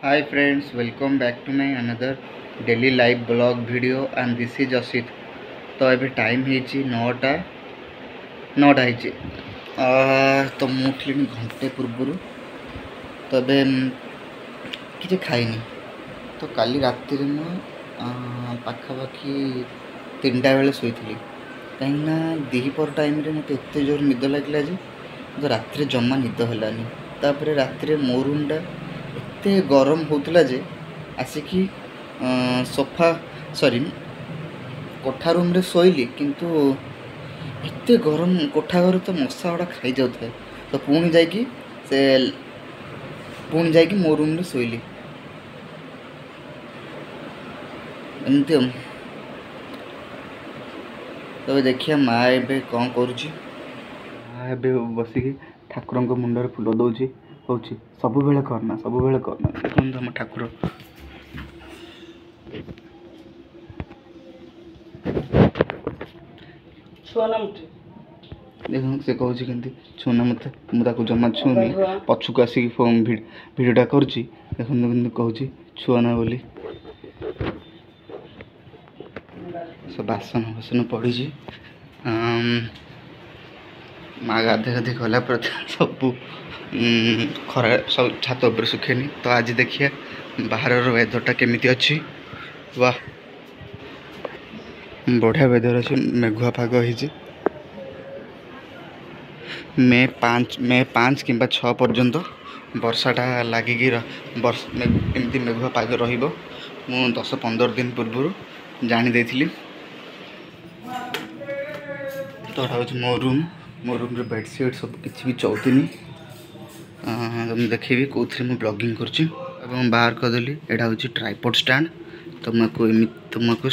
Hi friends, welcome back to my another daily live blog video and this is Asit. तो अभी time है नौटा नौटा है तो मुझे उठिली घंटे पूर्वर तो अबे किसी खाइनी तो काली राति पाखापाखि 3टा बेले शोई कहीं दीपर टाइम मत एत जोर निद लगे तो राति जमा निद है तापर राति मो रूमटा एते गरम होता जे आसिकी सोफा सॉरी कोठा रूम रे शोइली किंतु एते गरम कोठा घर तो मशा गुड़ा खाई जाता है तो पुणी जाकि मो रूम रे शोइली एमती तो देखिए माँ ए कौन करुच्ची माँ ए बसिकी ठाकुर मुंडे फुल दौची हूँ सब बेले करना देखो आम ठाकुर देख से कौन के छुना मत मुझे जमा छुनी पछक आसिक भिडटा कर कहूँ छुआना बोली सब बासन बासन पड़ी माँ गाधे गाधे गला सब खरा सब छात उपर सुखेनी तो आज देखिए बाहर वेदरटा केमिति अच्छी वाह बढ़िया वेदर अच्छी मेघुआ पाग हो मे 5 कि 6 पर्यंत वर्षाटा लगिकी एमती मेघुआ पाग रु 10-15 दिन पूर्व जानी तो हूँ मो रूम रे बेडसीट सब किसी भी चौथनी तुम देखी कौन मुझे ब्लॉगिंग कर बाहर करदेली यहाँ हूँ ट्राइपॉड स्टैंड तुमको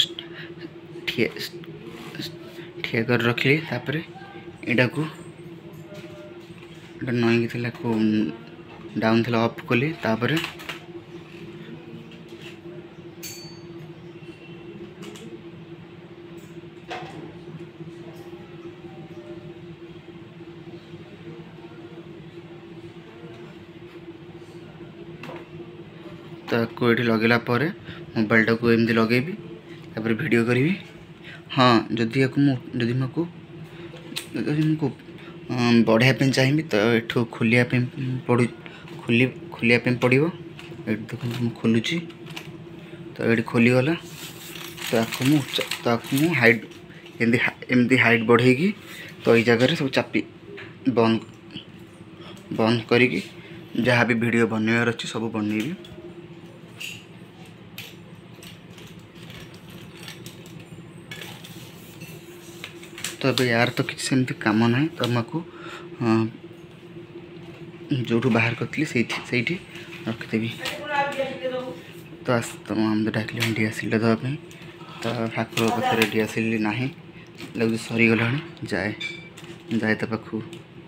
ठिया कर रखली तापर यहाँ को नईकी डाउन थी अफ कली तापर तो ये लगेला मोबाइलटा को एमती लगेबी तापर वीडियो करी हाँ जदि मको बढ़ापी चाहिए तो ये खोलिया पड़ो ये देखो खोलुची तो ये खोलीगला तो आपको हाइट एमती हाइट बढ़ेगी तो ये जगह सब चापी बंद करी जहाँ भी वीडियो बनवार अच्छी सब बनइबी तो अब यार तो किसी सेमती काम ना तो आमको जो बाहर करी से रखीदेवी तो आम डाकिल डीएसएल देवाई तो ठाकुर पाखे डीएसएल ना लगे सरीगला जाए तो पाखु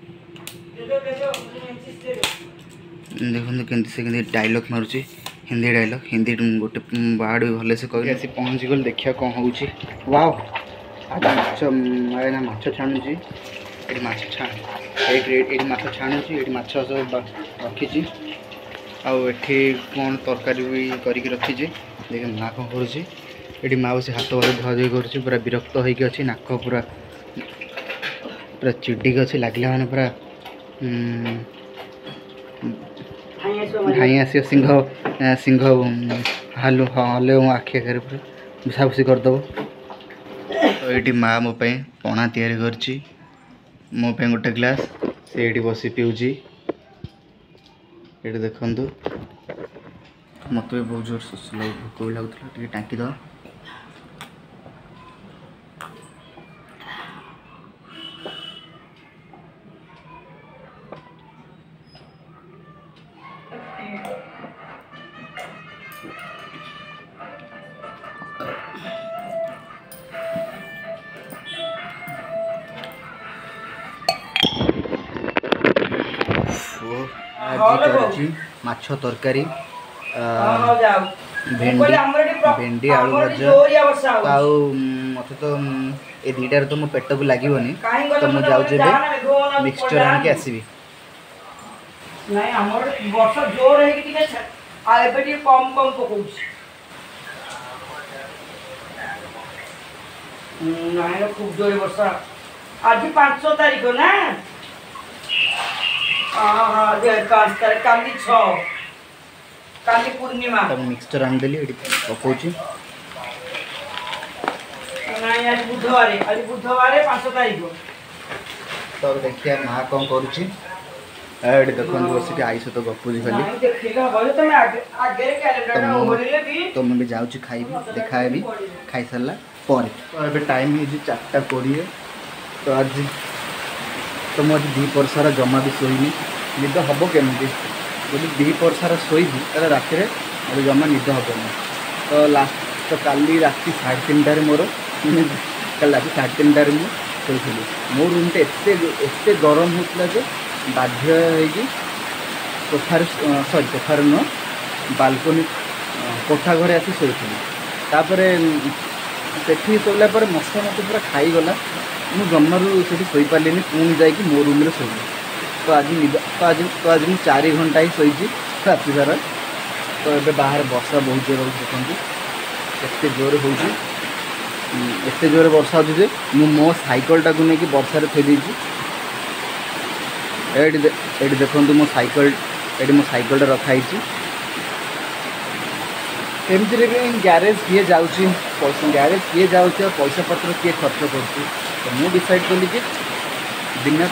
देखो के डायलॉग मारुची हिंदी डायलॉग हिंदी गोटे वर्ड भी भले से कह पहुँची गल देखिए कौन हो वाओ आज माछ छाणुची ये माछ छाणुची ये माछ सब रखी आठी कौन तरकारी भी करके रखी देख माँ कौन करुच्ची ये माँ बस हाथ बार धुआधुई कर पूरा विरक्त होगी अच्छी नाक पूरा पूरा चिडिक अच्छी लगे मैंने पूरा धाई आस सिंह हालू हले आखि आगे पूरा भूसाभूसी करदेव तो ये माँ मो पणा तैयारी करची मो गोटे ग्लास से ये बसी पीऊँच ये देखु मत भी बहुत जोर शोष भोक भी लगुला टाँकी दवा माछ तरकारी भेंडी आलू भजा मत तो ये दुटार तो मो पेट को लगे तो मुझे मिक्सचर आनिक आसबि आ एबे टी कम कम पकोछ नाइ खूब जोरे वर्षा आज 5 तारीख ना हाँ जे 5 तारीख काली 6 काली पूर्णिमा तब मिक्सचर आन देली एडी पकोची नाइ आज बुधवार 5 तारीख तो देखिए माँ कौन करुची एडी देखन बस के आई तो गपुरी खाली नाइ देखिला बोले तुम आगे कैलेंडर ना ओहरिले भी तो मैं भी जाउची खाइबी देखाएबी खाई सरला पर तो अबे टाइम ही 4:20 तो आज तो मुझे दीपर सारा जमा भी शोनी निद हम केमी जब दीपर सारा शोबी तो रात में जमा निद हेनी तो लास्ट तो काली राति 3:30 मोर कल राति 3:30 मुझे शोली मो रूमटे एत गरम होता जो बाध्य कोठार सॉरी कोठार नुह बालकोनी कोठा घरे आसी शोली सेठी शोला पर मशा मत पूरा खाईगला मु जमारू से शोपारे पुणी जाकि मो रूम में शोली तो आज निद तो आज मुझे 4 घंटा ही शोची राति सारा तो ये बाहर वर्षा बहुत जोर देखते एत जोर हो एत जोर वर्षा हो मो साइकलटा को लेकिन वर्षा थी ये देखो मो साइकल रखाई एमती भी ग्यारेज किए जाऊँगी ग्यारेज किए जाऊँगी पैसा पत्र किए खर्च कर तो मुझे डिसाइड कली कि दिन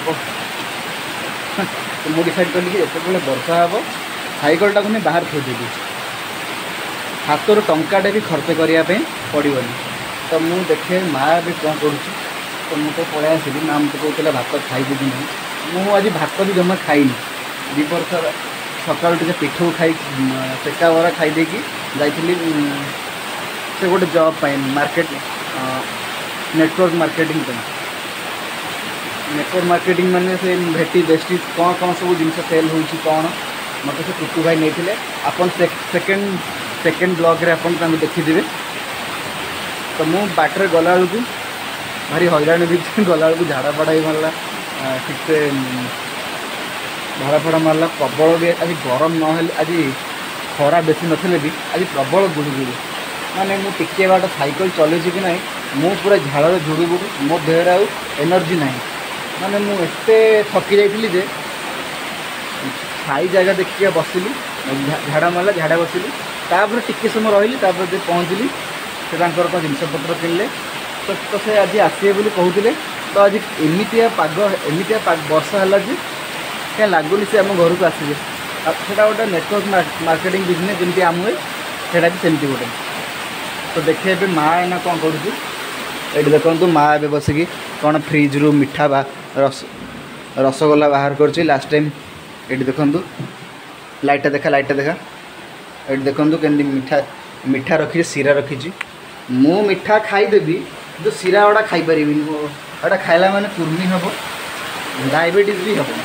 तो मुझे डिसाइड कली कि जिते वर्षा हे साइकलटा को नहीं बाहर थोदेवी हाथर टंकाटे भी खर्च करने पड़ोनी तो मुझे देखे माँ भी कौन करुँच तो मुझे पलि आसली माँ मत कहला भात खाइबी कि नहीं मुझे आज भात भी जमा खाइनी दीपर सकाल टे पिठू खाई सेका बरा खाई जाइली से गोटे जॉब पाई market network marketing network marketing माने से भेटी बेस्टी कौन कौन सब जिन सेल हो कौन मत से टुटू भाई नहीं आपन सेकेंड ब्लॉग रे आपन देखीदे तो मु बाटर गला बेलू भारी हईराण भी गला बेलू झाड़ा फाड़ा ही मारला ठीक से झाड़ा फाड़ा मारला प्रबल भी आज गरम ना आज खरा बेसी नथिले भी आज प्रबल गुड़गुड़ी माने मु टिके बाट साइकिल चलैछि कि नहीं मु पूरा झाड़ झुड़ी बुड़ी मो देहरे आउ एनर्जी नहीं माने मु एते थकी जाइथिली जे खाई जगह देखिए बसिली झाड़ा मारला झाड़ा बसिली तापर टिके समय रही तापर पहुँचली से कौन जिनपत्र किनले तो से आज आसवे बोली कहते तो आज एमतिया पाग वर्षा है जे क्या लगुनि से आम घर को आसवे सेटा गोटे नेटवर्क मार्केटिंग बिजनेस जमी आम हुए सेटा भी सेमती गोटे तो देखिए ए माँ एना कौन करुँ ये देखो माँ ए बसिकी कौन फ्रिज रू मिठा बा रसगोला बाहर कर लास्ट टाइम ये देखु लाइटा देखा ये देखु के मिठा मिठा रखी सीरा रखी मु मिठा खाईदेवी जो सीरा गुड़ा खाईपारि एटा खाइला माने कुर्मी हम डायबिटीज भी हम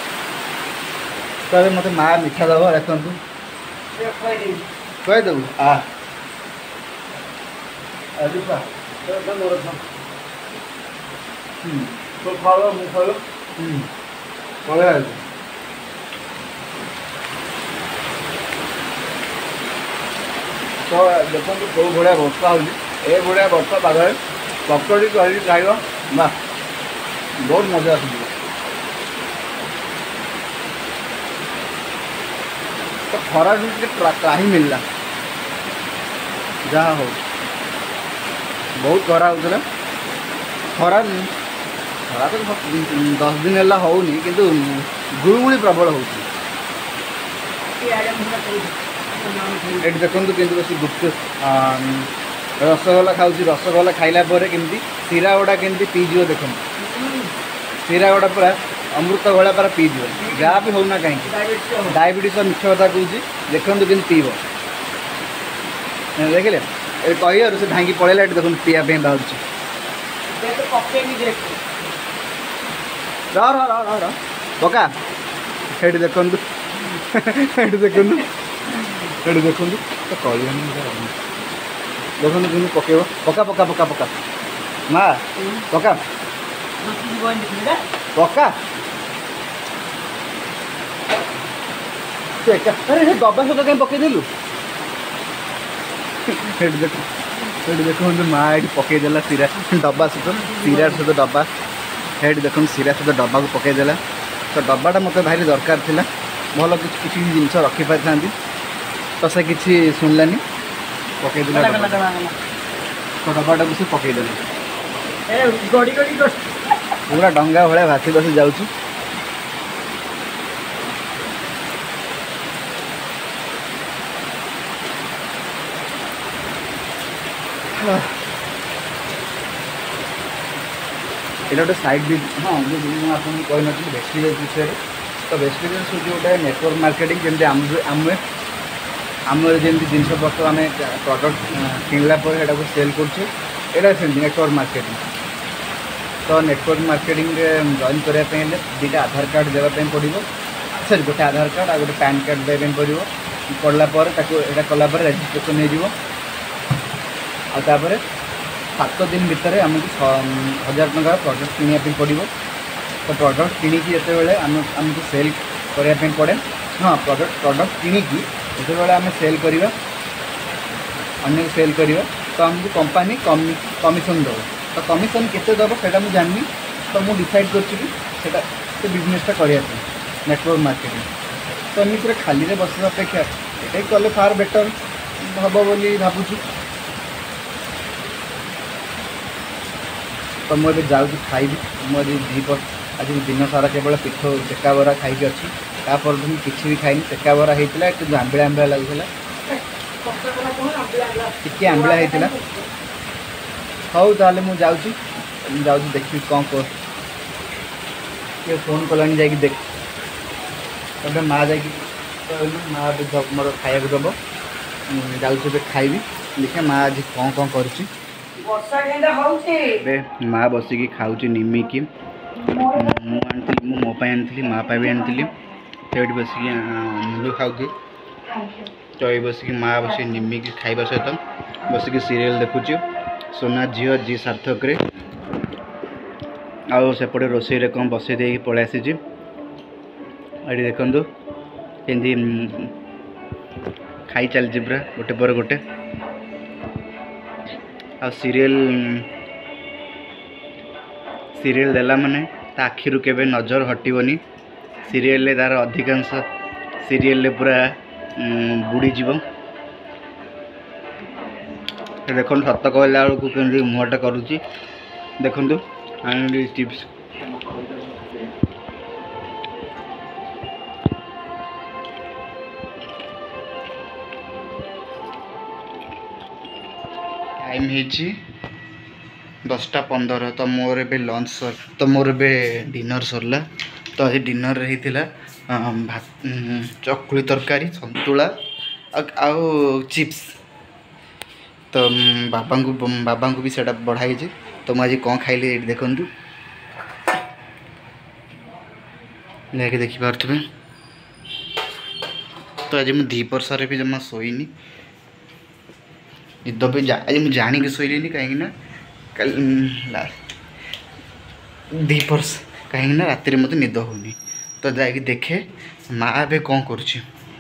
तो मत माँ मिठा दब देखु कहीदेबू तो देखो कौ भाया वर्षा हो भाया वर्षा पागे पकड़ी कर खाइब बा बहुत मजा आस तो खरा त्राही मिलला जहाँ हो बहुत खरा होता खरा खरा तो 10 दिन है होनी किंतु गुड़गुड़ी प्रबल हो देखो कि बस गुप्त रसगोला खाऊँ रसगोला खाइला केमती सीरा गुड़ा केमती पीजी देख सीरा गुड़ा पूरा अमृत भाया पूरा पीजी जहाँ भी होना कहीं डायबिटीज मिछ कथा कौच देखो कि पीब देखिले कही से भांगी पड़ेगा ये देखो पीवाई बाहर पका ये देखु ये देखु ये देखु तो कहनी देखो कि पकेब पका पका पका पका माँ पका पका अरे डब्बा सहित कहीं पकईदेलु देखो माँ ये पकईदेला सीरा डब्बा सहित सीरा सहित डब्बा ये देखो सीरा सहित डब्बा को पकईदेला तो डब्बाटा मत भारी दरकार थिला भल किसी जिनस रखी पारि था तो से किसी शुणलानी पकईदेला तो डब्बाटा को सी पकईदेला पूरा डंगा भाया भासी भासी जाऊँ এটা গোटे साइड भी हाँ जो आपको कही नी वेस्टलिज विषय तो वेस्टलिज हूँ गोटे नेटवर्क मार्केटिंग जमी आम जमी जिनपतर आम प्रडक्ट किणला पर सेल कर नेटवर्क मार्केटिंग तो नेटवर्क मार्केटिंग जॉइन करने दुटा आधार कार्ड देवाई पड़ो सरी गोटे आधार कार्ड आ गए पैन कार्ड देवाई पड़ो पड़ा कलापर रेजिस्ट्रेशन होपर 7 दिन भितर आमको 1000 टंका प्रडक्ट किनापी पड़ो तो प्रडक्ट किणिकी जिते आमको सेल करने पड़े हाँ प्रडक्ट किणिकी जिते आम सेल करवा अन्य सेल करवा तो आमको कंपनी कमिशन दब तो कमिशन केते दब से जानी तो मुझे डिसाइड कर बिजनेसटा करने नेटवर्क मार्केटिंग तो एमती खाली बस अपेक्षा ये कले फार बेटर हम बोली भावुँ तो मुझे जाऊँ खाइबी मुझे दीपर आज दिन सारा केवल पीठ चेका बरा खाई अच्छी तापर मुझे किसी भी खाई चेका बरा होता है कि आंबिला आंबिला लगुला टी आंबिला होता हाउ ताले मुझे जाऊँ देखी कौन कह किए फोन कलानी जा देख तो माँ जा माँ मोर खाया दब जाऊँ खाइबी देखिए माँ आज कौन कौन करुच्ची माँ बसिकी खाऊँ निमिकी मो आनी माँ भी आनी तो ये बसिकी मुझे खाऊ तो ये बसिकी माँ बस निमिकी खाଇବା सहित बसिकी सीरियल देखुची सोना झील जी सार्थक रे आउ सेपटे रोषे कौन बसई दे पलि आसी ये देखु केंदी खाई चलती पूरा गोटे पर गोटे आ सीरियल देला माने ता आखिरु केबे नजर हटिबनी सीरियल ले तार अधिकांश सीरियल ले पूरा बुड़ी जीव देखो सत कहला बेलू के मुहटा करुच्ची देखु टिप्स टाइम है 10:15 तो मोर ए लंच सर तो मोर ए डिनर सरला तो आज डिनर होता भात चकुली तरकारी संतुला आउ चिप्स तो बाबा को भी सेटा बढ़ाई तो मुझे कौन खाइली ये देखु लेके देखिपे तो आज मुझे दीपर सारे भी जमा शोनी निद भी आज मुझे जाणी शोली कहीं कल दीपर कहीं रात मत निद होनी तो जाकि देखे माँ ए कौन करुच्ची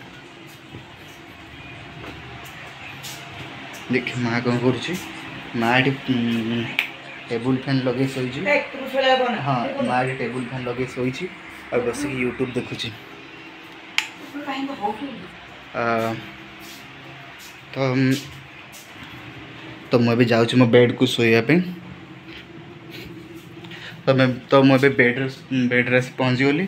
देखे माँ कौन करुच्ची माँ टेबुल फैन लगे शोची हाँ माँ टेबुल फैन लगे शोची और बस यूट्यूब देखुची तो मुझे जाऊँ मो बेड को शोयापी तो मुझे बेड्रे पहुँची गली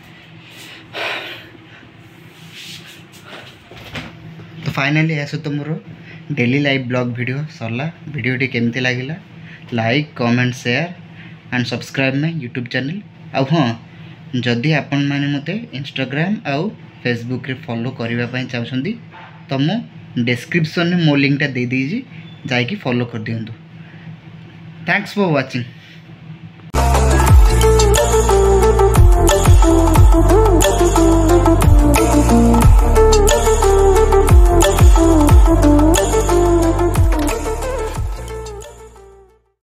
तो फाइनाली ऐसा तो मोर डेली लाइव ब्लॉग वीडियो सरला वीडियोटी केमती लगिला like comment share and subscribe my YouTube channel आ हाँ जदि आपण मैंने मते इंस्टाग्राम आउ फेसबुक रे फॉलो करने चाहते तो मु डिस्क्रिप्शन में मो लिंकटा दे दीजिए जाकि फॉलो कर दिंतु। Thanks for watching.